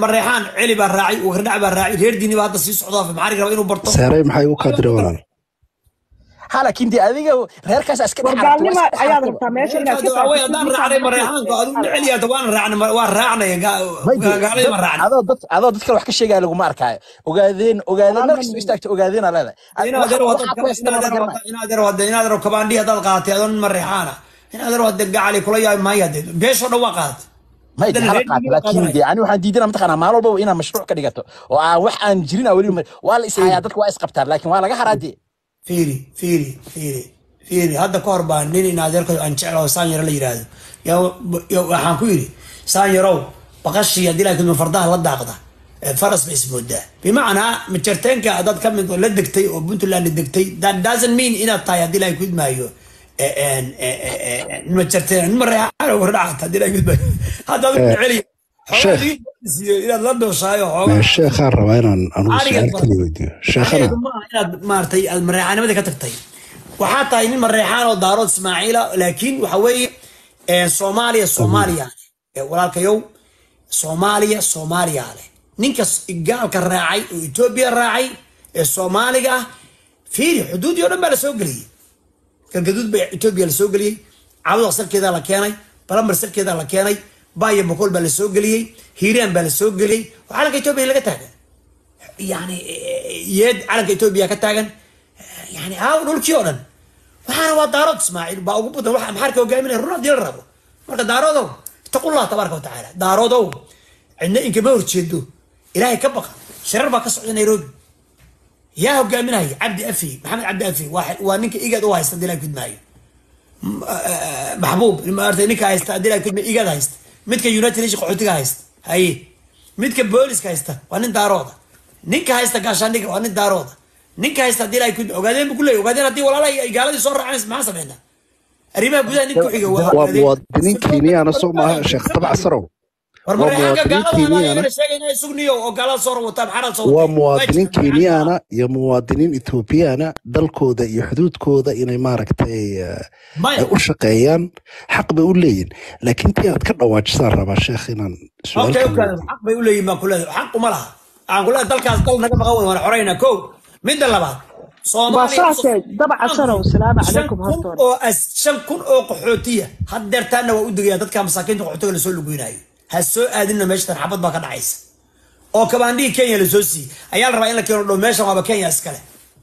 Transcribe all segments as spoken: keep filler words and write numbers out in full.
مريحان علي بالراعي وغردع بالراعي غير ديني بهذا السيس عضاف معارك رأي إنه برطو ساري محي وكادر ولا حالا كنتي أذيك غير كاس أسكت ورقالني ما أياد ربطة ماشي إنك كيف أوي أدان راعي مريحان قالوا علي أتوان راعنا وراعنا قال لي مريحان هذا ضد هذا ضد كل واحد شيء قال لكم ماركاي وقاعدين وقاعدين مركز استكت وقاعدين على هذا هنا درو هنا درو هنا درو كمان دي هذا القاطع أظن مريحانا هنا درو هذا قاعد كل يوم ما يدري بيش هذا وقت ما يدري حلقات لكن دي أنا واحد ديدنا متخنا ما ربوا إنا مشروع كديقته وواحد جرينا أولي ولا إسحاقاتك وايس قبتر لكن ولا جحر دي فيري فيري فيري فيري هذا كوربان نيني نادرك أن شعره سانير اللي يراد يا يا حنكويري سانيرو بقشي يدي لك من فرضها لا داقده فرس باسمه ده بمعنى متشرتين كعدد كم من ولد دكتي وبنت اللي دكتي that doesn't mean إن الطاية دي لا يكون ما يو ان متشرتين مرة على ورعت دي لا يكون ما هذا علي شيخ إلى لندن شايو الشيخ الربا أنا أنا سألت لي ودي شيخ أنا مارتي المريحان ما ذكرت تي وحتى إن المريحان ودارود إسماعيل لكن وحوي صوماليا صوماليا ولا كيو صوماليا صوماليا عليه نينكس قالك الراعي وإثيوبيا الراعي الصومالية في حدود يوم بلا سوقلي الحدود بإثيوبيا السوقلي عوض أصل كذا لكاني برامر أصل كذا لكاني باي بقول بلا سوقلي هيران بلا سوقلي وعلى إثيوبيا اللي كتاجن يعني يد على إثيوبيا كتاجن يعني هاو نقول كيورن وحنا ودارود إسماعيل باو بدو واحد محركة وجاي من الرنا ديال الربو مرة دارودو تقول الله تبارك وتعالى دارودو عندنا إنك ما ورتشدو إلهي كبقى شرر بقى صعود نيروبي يا هو جاي من هاي عبد أفي محمد عبد أفي واحد وانك إيجاد واحد يستدي لك كد معي محبوب لما أرتي نك هيستدي لك كد إيجاد هيست متك يونايتد ليش قعدتك هيست هاي متك بوليس هيست وان دارودا نك هيست كاشان نك وان دارودا نك هيستدي لك كد وقاعدين بقول له وقاعدين أدي ولا لا قال لي صور عن ما سمعنا ريما بودا نك حاجة ومواطنين كينيا أنا صوم مع شيخ تبع سرو ومواطنين كينيانا ومواطنين كينيانا يا مواطنين إثيوبيانا دلكودا يا حدودكودا إنay maaragtay u shaqeeyaan xaq bay u leeyihiin laakiin tii aad ka dhawaajisaan rabaa sheekh inaan su'aal ka weydiiyo xaq bay u leeyihiin ma kulada xaq uma laha aan kulada dalkaas dal naga maqan waan xoreyna koow mid labaad Soomaaliya dabca sano salaam alaykum hortoon oo shan kun oo qaxootiya hadeertaana waa u digaya dadka masaakiinta qaxootiga la soo luguynaayo هالسوء هذين مشتر حبض بقى عيس أو كمان دي كينيا لزوسي أيال ربعين لك يروح ماشى ما بكينيا أسكله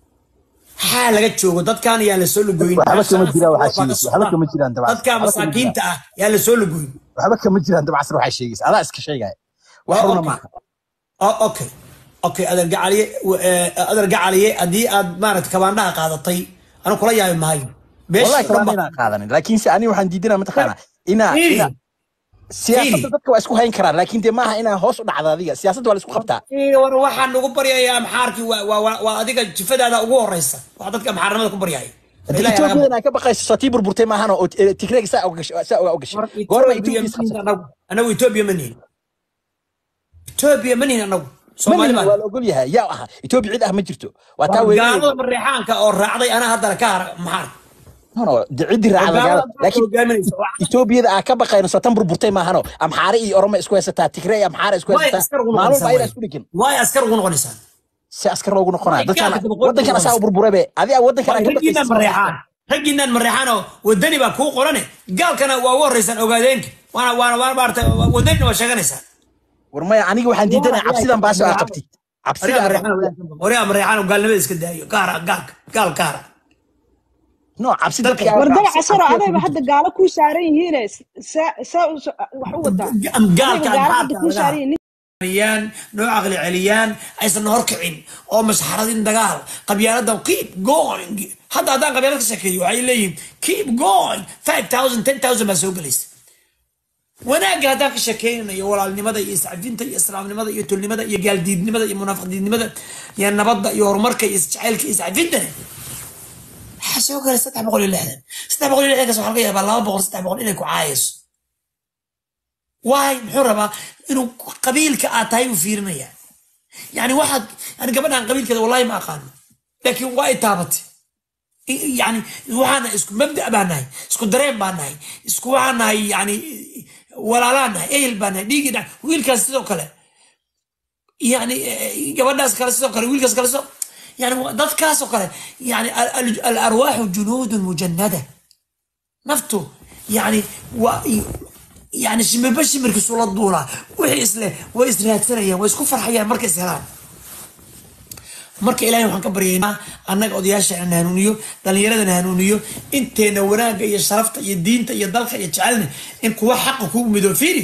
حالة جت شو ضد كان يالله سولو جوين حبك مجرا وحشيس حبك مجرا أنت ضد كان مساكين تأ يالله سولو جوين حبك مجرا أنت بعصر وحشيس هذا أسك شيء جاي وحرنا معه أه أوكي أوكي أرجع عليه أرجع عليه أدي أد ما كمان ده قاعد طي أنا كل يوم ماي والله كمان قاعدني لكن سأني وحن جدنا متخانة إنا إنا سياسة dadka waa isku hayn karaan laakiin de maaha inaa hoos u dhacdo adiga siyaasadda waa la isku qabtaa ee war waxaan ugu baryayaa maxaarki waa waa adiga jifadaada ugu horeysa waa dadka maxaaramada ku baryay Ethiopia ka baqayso sati burburtay maahan oo Tigray saa uga saa uga gashay goorma Ethiopia ana Ethiopia manin Ethiopia manin anagu Soomaali waa la ogol yahay yaa ah Ethiopia cid ah ma jirto waa taa weeyay gaalo marixaanka oo raacday ana hadda ka maxaar no cidi raacada laakiin Ethiopia aa ka baqayno satan burburtay maahano amxaari iyo Oromo isku haysataa Tigray amxaari isku haysataa maalmo bay isku dhigin way askar ugu noqonaysan si askar ugu noqonaa dadkan wadankan asaa burburay be adiga wadankan ka baqaysan marixaan raginan marixaan wadani ba ku qorane gaalkana waa waraysan ogaadeenka wana wana waa baarta wadani waa sheeganaysan warmay aniga waxaan diidanaa cabsidan baas aa qabtid cabsida marixaan wariya marixaan gaalnimada iska daayo gaar gaal gaal gaar no cabsi dadka wardal casaro adayba hadda gaalo ku saaran yihiin sa sa wax u wadaa gaalka hadda ku saaran yihiin nooc aqli celiyaan aysan horkicin oo masxaradin dagaal qabyaalada keep going hadda hadda qabyaalada shakiyo ay leeyihiin keep going five thousand ten thousand ma soo galaysa wanaaga hadda ka shakeynayo walaalnimada iyo iscafinta iyo islaamnimada iyo tulnimada iyo gaaldiidnimada iyo munaafiqnimada iyo nabadda iyo horumarka iyo isjacaylka iyo iscafinta حسوا قال ستة بقول اللحن ستة بقول اللحن كسر حلقة بالله بقول ستة بقول إنك عايز واي محرمة إنه قبيل كأتاي وفيرنا يعني يعني واحد أنا قبل عن قبيل كذا والله ما أقان لكن واي تابت يعني وحنا اسكو مبدأ باناي اسكو دريم باناي اسكو وحنا يعني ولا لانا إيه الباناي دي كده ويل كاستو كله يعني gabadhaas kale sidoo kale wiilkaas kale sidoo يعني dadkaas oo kale يعني الأرواح جنود مجندة نفته يعني و يعني شمر بس شمر كسول الدولة وحيس له وإسرائيل سنة ويسكو فرحيان مركز سلام marka ilaahay waxaan ka baryaynaa annaga odayaasha aan hanuuniyo dhalinyarada hanuuniyo inteena wanaaga iyo sharafta iyo diinta iyo dalka iyo jecelna in kuwa xaq ku mido fiiri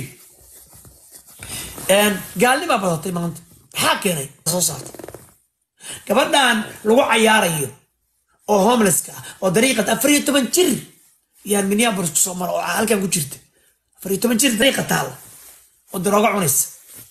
een gaalnima badatay maanta maxaa keenay soo saartay gabadhan lagu cayaarayo oo homelesska oo dariiqad afar iyo toban jir yaan Minneapolis ku soo maro oo halkan ku jirta afar iyo toban jir dariiqad taal oo darooga cunaysa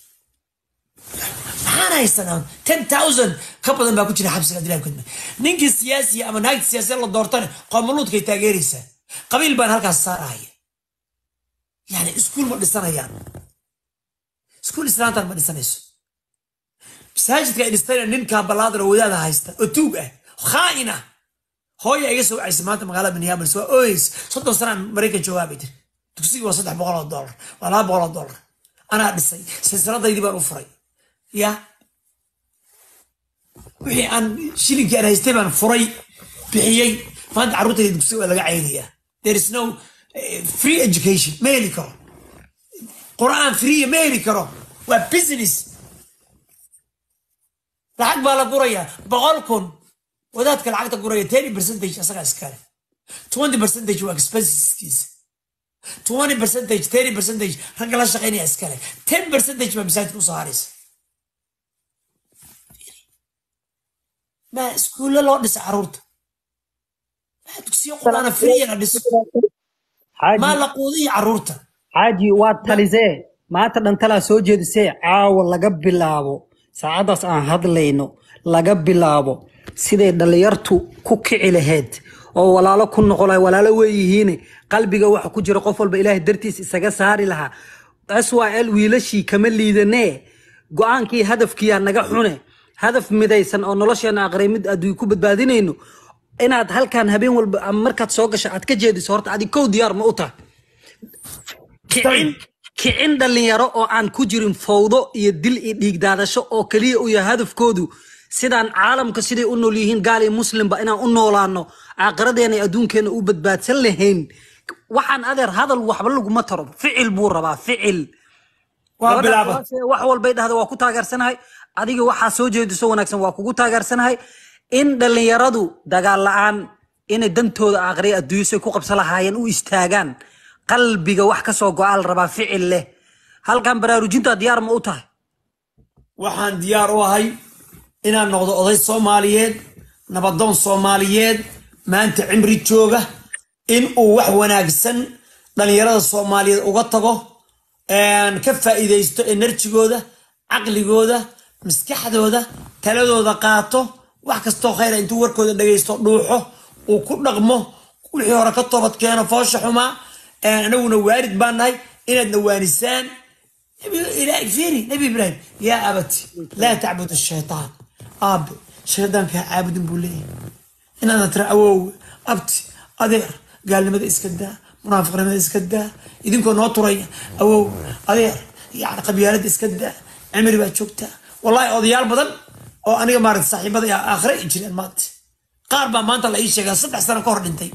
أنا يستنون ten thousand كبر ما كنت حبس قدري كنا نيجي سياسي أما نهاية السياسة اللي دورتنا قاملود كي تاجريسه قبيل بان هالك الصراحة يعني سكول ما لسنا يعني سكول لسنا ترى ما لسنا يسوع بس هاجت كي لسنا ننكا بلاد رويدا هايستا أتوقع خائنة هو يجلسوا عزمات مقالة من يابل سوا أويس صدق سنة أمريكا جوابي تكسي وصدق بقول دولار ولا بقول دولار أنا بسي سلسلة ضيدي بروفري يا وحي أن شيلين كأنا يستبان فري بحيي ما أنت عروتي يدكسوا ولا قاعدية there is no free education ما يلكره قرآن free ما يلكره وبزنس لحق بالا قرية بقولكم وذاتك العقد قرية thirty percent أسرع إسكال twenty percent هو expenses twenty percent thirty percent رجلا شقيني إسكال ten percent ما بيساعدكم صهاريس ما سكول الله دس عروت ما تكسيو قرآن فري أنا دس ما لقودي عروته عادي واتلزه ما تدن تلا سوجي دسي عاو لغا بلاابو ساعداس aan hadlayno laga bilaabo sidee dhalinyartu ku kici lahayd oo walaalo ku noqolay walaalo weeyihiin qalbiga waxa ku jira qof walba ilaahay dartiis isaga saari laha aswaal wiilashi kama liidane go'aankii hadafkii naga xune hadaf midaysan oo nolosheena aqreemid aduu ku badbaadinayno inaad halkan habeen walba markaad soo gasho aad ka jeediso horta adi kow diyaar ma u tahay kicin kicin dhalinyaro oo aan ku jirin fawdo iyo dil iyo dhiig daadasho oo kaliya u yahay hadafkoodu sidaan caalamka sidii u nool yihiin gaal iyo muslimba inaan u noolaano aqradeena adduunkeena u badbaadsan lahayn waxaan adeer hadal waxba lagu ma taro ficil buu rabaa ficil waa bilaaba wax walba ay dhahdo waa ku taageersanahay adiga waxa soo jeediso wanaagsan waa kugu taageersanahay in dhalinyaradu dagaal la'aan in dantooda aqri adduunyo ku qabsan lahaayeen u istaagaan qalbiga wax ka soo go'aal raba ficil leh halkan baraarujinta diyaar ma u tahay waxaan diyaar u ahay inaan noqdo oday Soomaaliyeed nabadoon Soomaaliyeed maanta cimri jooga in uu wax wanaagsan dhalinyarada Soomaaliyeed uga tago aan ka faa'iideysto enerjigooda aqligooda maskaxdooda taladooda qaato wax kasto khayr intuu warkooda dhageysto dhuuxo oo ku dhaqmo wixii hore ka toobad keeno foosha xuma anaguna waarid baan nahay inaad nawaanisaan إلى فيري نبي إبراهيم يا أبتي لا تعبد الشيطان أب شيطان كعابد بولي إن أنا ترى أو أبتي أدير قال لي ماذا إسكدا منافق ماذا إسكدا إذن كون ناطري أو أدير يعني قبيلة إسكدا عمري بتشوكتا والله أضيال بدل أو أنا ما رد صاحب بدل آخر إجري المات قاربا ما أنت لا يشجع قال صدق سنة كورد أنتي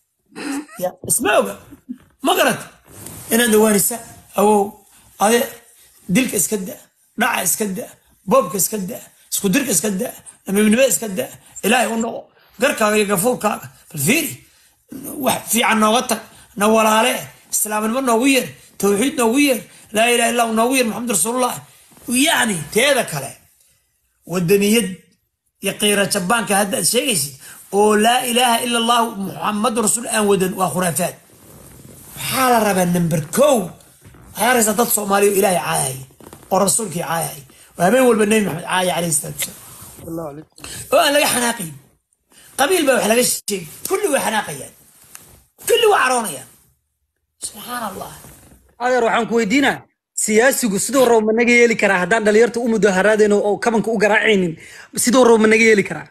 يا اسمعوا ما قرأت إن أنا دوانسة أو هذا دلك إسكدا نع إسكدا بوبك إسكدا سكودرك إسكدا لما بنبي إسكدا إلهي ونو قرك يقفول كا في الفيري واحد في عنا وقتك نور عليه السلام عليكم نوير توحيد نوير لا إله إلا الله نوير محمد رسول الله ويعني تهذاك عليه والدنيا يد يقير شبان كهذا الشيء ولا إله إلا الله محمد رسول الله ودن وخرافات حال ربنا نمبر كو هارس ضد صومالي إلهي عاي ورسولك عاي وهمين والبنين محمد عاي عليه السلام الله عليك وأنا لقى حناقي قبيل بقى وحلقة شيء كله حناقيا كله عرونيا سبحان الله هذا روح عنك ويدينا سياسي قصدوا الروم من نجي يلي كراه دان دليرت أم دهرات إنه أو كمان كوجا عينين بسيدوا الروم من نجي يلي كراه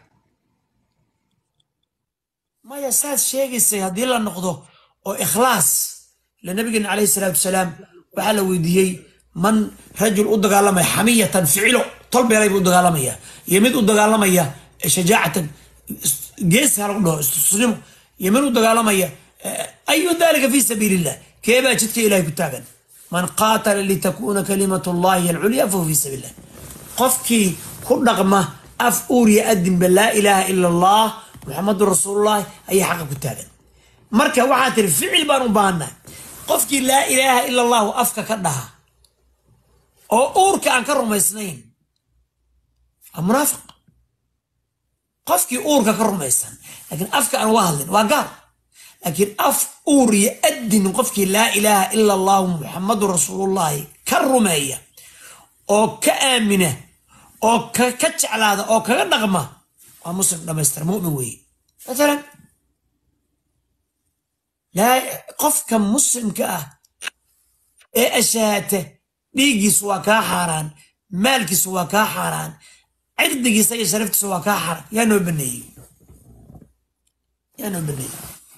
ما يساد شيء يصير هذه لا نقطة أو إخلاص للنبي عليه الصلاة والسلام وحلو ويديه من رجل أدق على ما حمية فعله tol beelay buu dagaalamaya iyo mid u dagaalamaya shajaacatan gees ha lagu dhaho istusnimo iyo mid u dagaalamaya ayu dalika fi sabiilillah keebaa jidka ilaahay ku taagan man qaatala litakuna kalimatullahi alculya fahuwa fi sabiilillah qofkii ku dhaqma af uuriya adinba laa ilaaha ila allah muxamadu rasuulullahi ayay xaqa ku taagan marka waxaa tiri ficil baan u baahannahay qofkii laa ilaaha ila allahu afka ka dhaha oo uurka aan ka rumaysnayn waa munaafiq qofkii uurka ka rumaysan laakiin afka aan uga hadlin waa gaar laakiin af uur iyo adin qofkii laa ilaaha ila allahu muxamadu rasuulullahi ka rumeeya oo ka aamina oo ka jeclaada oo kaga dhaqma waa muslim dhamaystir mu'min weeye maalan qofka muslimka ah ee ashaata dhiiggiisu waa kaa xaaraan maalkiisu waa kaa xaaraan cirdigiisa iyo sharaftiisa waa kaa xaaraan yaa noo baneeyey yaa noo baneeyey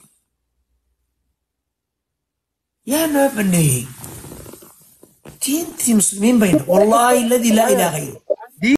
yaa noo baneeyey diintii muslimiin bayna wallaahi alladii laa ilaaha gayru